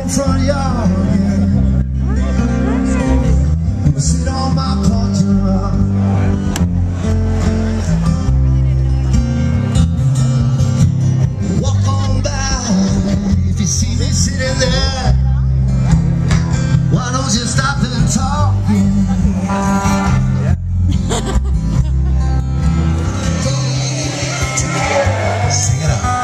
old front yard, yeah. Sit on my porch and rock. Walk on by, if you see me sitting there, why don't you stop and talk? Sing it out.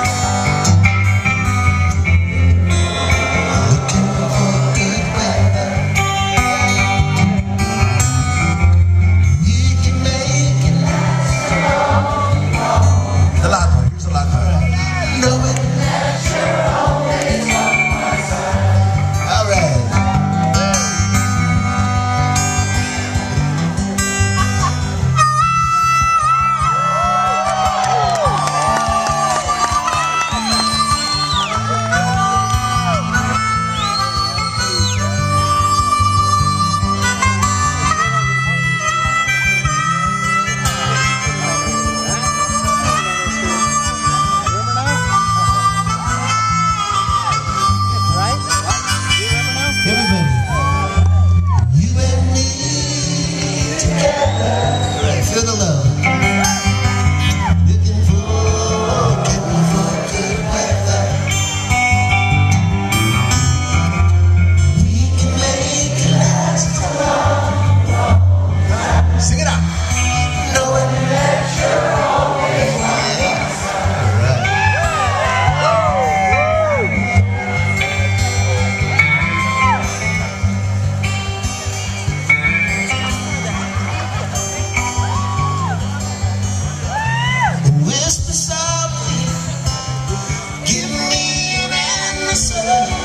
Feel the love. Looking for good weather. We can make it last long. Sing it out. Knowing that you're always yes. Whisper softly, give me an answer.